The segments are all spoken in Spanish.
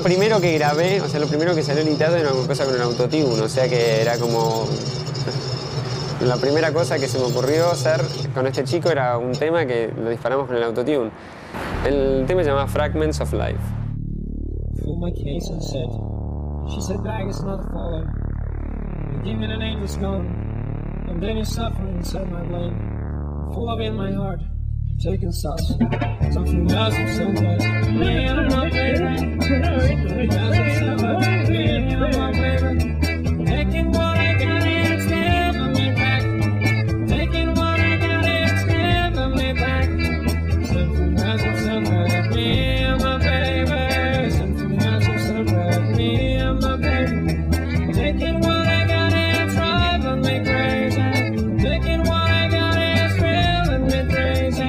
lo primero que grabé, o sea, lo primero que salió editado era una cosa con el autotune, o sea que era como... La primera cosa que se me ocurrió hacer con este chico era un tema que lo disparamos con el autotune. El tema se llama Fragments of Life. Taking sauce, something else of somewhere. Me and my baby, something else of somewhere. Me and my baby, taking what I got, it's never me back. Taking what I got, it's never me back. Something else of somewhere. Me and my baby, something else of somewhere. Me and my baby, taking what I got, it's driving me crazy. Taking what I got, it's driving me crazy.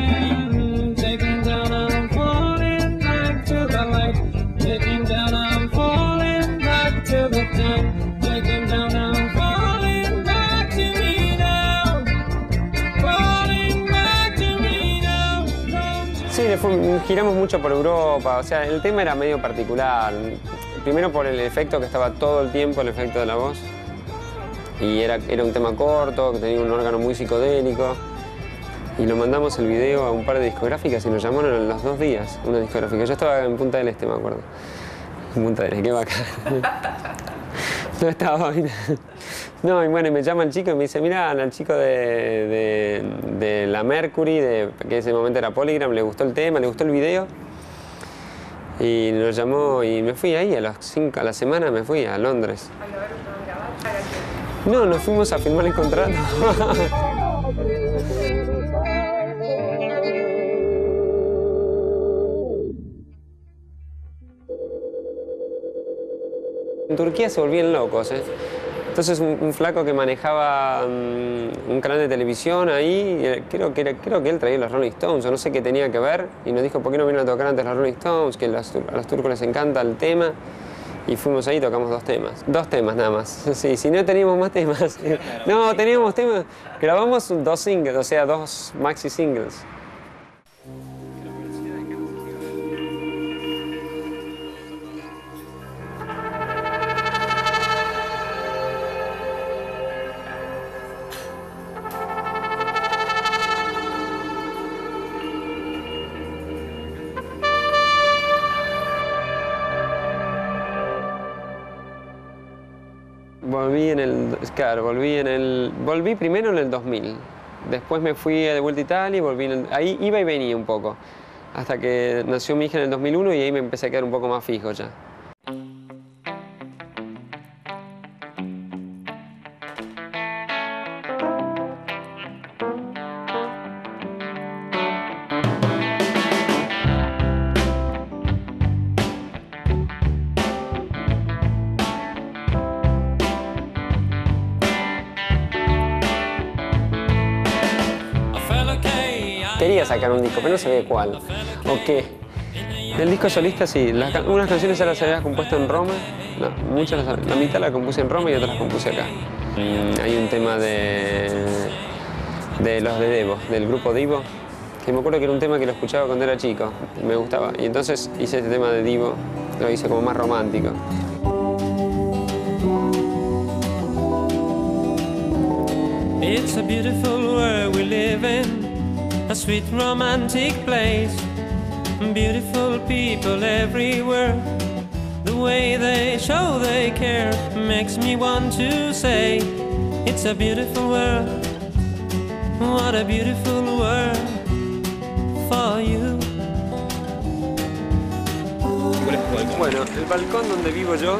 Sí, giramos mucho por Europa, o sea, el tema era medio particular. Primero por el efecto que estaba todo el tiempo, el efecto de la voz. Y era un tema corto, que tenía un órgano muy psicodélico. Y lo mandamos el video a un par de discográficas y nos llamaron en los 2 días, una discográfica. Yo estaba en Punta del Este, me acuerdo. En Punta del Este, qué bacán. No estaba bien. No, y bueno, me llama el chico y me dice, mira, al chico de la Mercury, que en ese momento era Polygram, le gustó el tema, le gustó el video. Y nos llamó y me fui ahí, a la semana me fui a Londres. No, nos fuimos a firmar el contrato. En Turquía se volvían locos, ¿eh? Entonces un flaco que manejaba un canal de televisión ahí, creo que él traía los Rolling Stones, o no sé qué tenía que ver, y nos dijo, ¿por qué no vienen a tocar antes los Rolling Stones? Que a los turcos les encanta el tema. Y fuimos ahí y tocamos 2 temas. 2 temas nada más. Sí, si no teníamos más temas. No, teníamos temas. Grabamos 2 singles, o sea, 2 maxi singles. Volví primero en el 2000, después me fui de vuelta a Italia y volví ahí iba y venía un poco, hasta que nació mi hija en el 2001 y ahí me empecé a quedar un poco más fijo ya. Quería sacar un disco, pero no sabía cuál o qué. El disco solista sí, unas canciones ya las había compuesto en Roma, no, muchas, la mitad la compuse en Roma y otras las compuse acá. Hay un tema de los de Devo, del grupo Divo, que me acuerdo que era un tema que lo escuchaba cuando era chico, me gustaba. Y entonces hice este tema de Divo, lo hice como más romántico. It's a beautiful world we live in. A sweet romantic place, beautiful people everywhere. The way they show they care makes me want to say, it's a beautiful world, what a beautiful world for you. Bueno, el balcón donde vivo yo,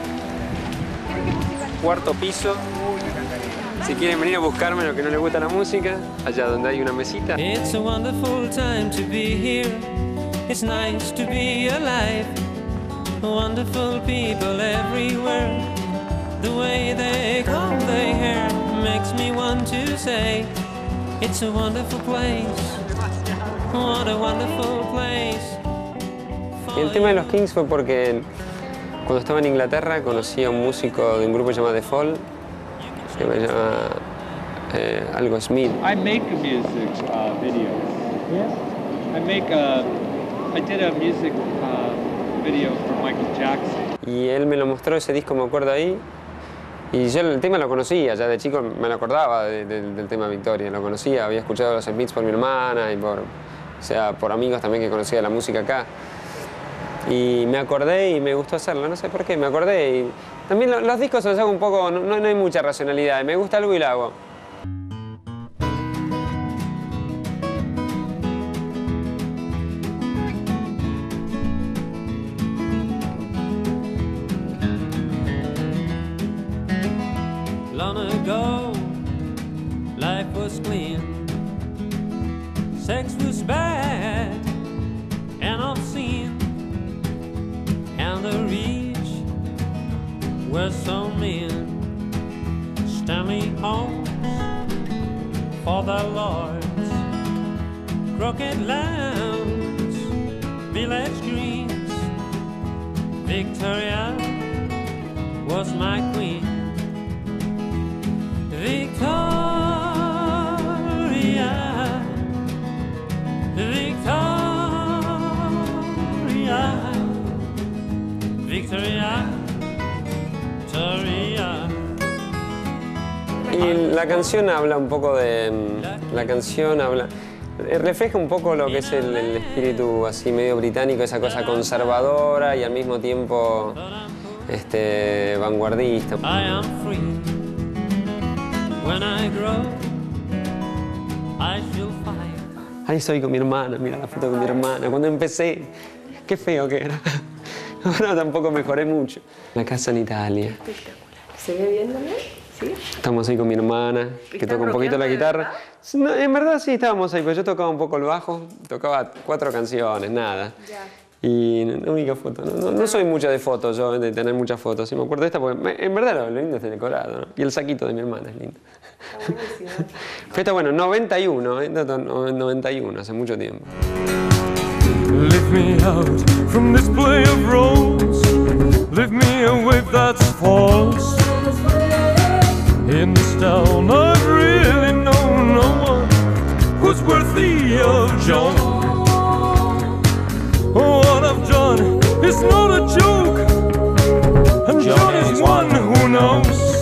4º piso. Si quieren venir a buscarme, lo que no les gusta la música, allá donde hay una mesita. It's a wonderful time to be here. It's nice to be alive. Wonderful people everywhere. The way they comb their hair makes me want to say, it's a wonderful place. What a wonderful place. El tema de los Kings fue porque cuando estaba en Inglaterra conocí a un músico de un grupo llamado The Fall, que me llama algo Smith. I make a music video. Yes. I did a music video from Michael Jackson. Y él me lo mostró, ese disco me acuerdo ahí. Y yo el tema lo conocía, ya de chico me lo acordaba del tema Victoria, lo conocía, había escuchado los Smiths por mi hermana y por amigos también que conocía la música acá. Y me acordé y me gustó hacerlo, no sé por qué, me acordé. Y también los discos los hago un poco, no hay mucha racionalidad, me gusta algo y lo hago. Long ago, life was clean, sex was bad and obscene, and the rich were so mean. Stanley homes for the lords, crooked lands, village greens. Victoria was my queen. Victoria, Victoria, Victoria, Victoria. Y la canción habla un poco de... refleja un poco lo que es el espíritu así medio británico, esa cosa conservadora y al mismo tiempo vanguardista. I am free. When I grow, I shall fight. Ahí estoy con mi hermana, mira la foto con mi hermana. Cuando empecé, qué feo que era. Ahora tampoco mejoré mucho. La casa en Italia. Espectacular. ¿Se ve bien también? ¿Sí? Estamos ahí con mi hermana, que toca un poquito la guitarra. No, en verdad sí estábamos ahí, pero yo tocaba un poco el bajo. Tocaba 4 canciones, nada. Ya. Y la única foto, no soy mucho de fotos yo, de tener muchas fotos. Sí me acuerdo de esta porque en verdad lo lindo es el decorado, ¿no? Y el saquito de mi hermana es lindo. Está buenísimo. Fiesta, bueno, 91, 91, hace mucho tiempo. Lift me out from this play of roles. Lift me a wave that's false. In this town I've really known no one who's worthy of John. What I've done is not a joke, and John is one who knows.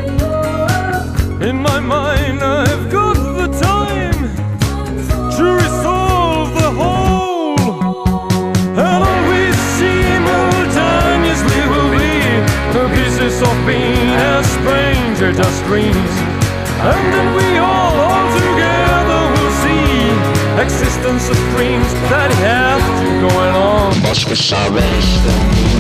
In my mind I've got the time to resolve the whole, and all we simultaneously will be the pieces of being a stranger just dreams, and then we all together will see existence of dreams that have to going on. Vos que sabes de mí.